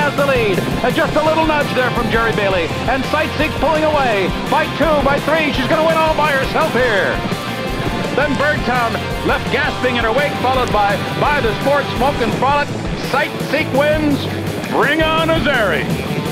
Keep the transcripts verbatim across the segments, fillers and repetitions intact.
has the lead. And just a little nudge there from Jerry Bailey. And Sightseek's pulling away by two, by three. She's going to win all by herself here. Then Birdtown left gasping in her wake, followed by By the Sport, Smoke and Frolic. Sightseek wins. Bring on Azari.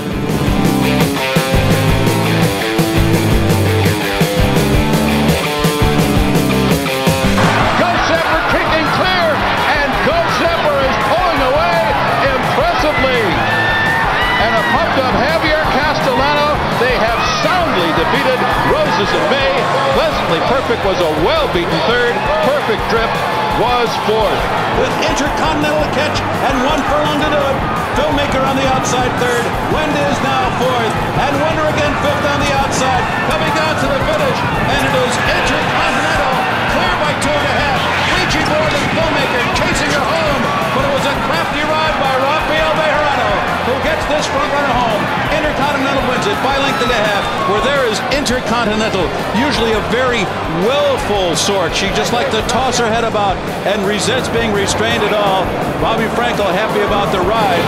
Ghostzapper kicking clear, and Ghostzapper is pulling away impressively. And a pumped up Javier Castellano, they have soundly defeated Roses of May. Pleasantly Perfect was a well-beaten third. Perfect Trip was fourth. With Intercontinental a catch and one furlong to do it. Filmmaker on the outside third. Wendy is now fourth. And Wonder again fifth on the outside. Coming down to the finish. And it is Intercontinental. Clear by two and a half. Reaching more than Filmmaker. Chasing her home. But it was a crafty ride by Rafael Bertrando, who gets this front runner home. Intercontinental wins it by length and a half. Where there is Intercontinental, usually a very willful sort. She just likes to toss her head about and resents being restrained at all. Bobby Frankel happy about the ride.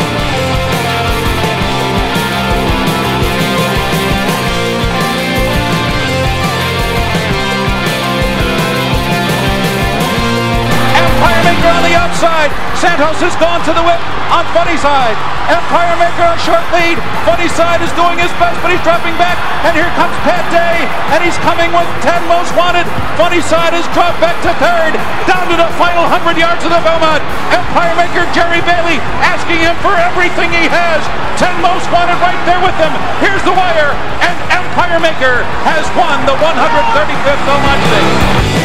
Empire Maker on the outside. Santos has gone to the whip on Funny Side. Empire Maker a short lead. Funny Side is doing his best, but he's dropping back. And here comes Pat Day, and he's coming with ten Most Wanted. Funny Side has dropped back to third, down to the final hundred yards of the Belmont. Empire Maker Jerry Bailey asking him for everything he has. ten Most Wanted right there with him. Here's the wire, and Empire Maker has won the one hundred thirty-fifth Belmont Stakes.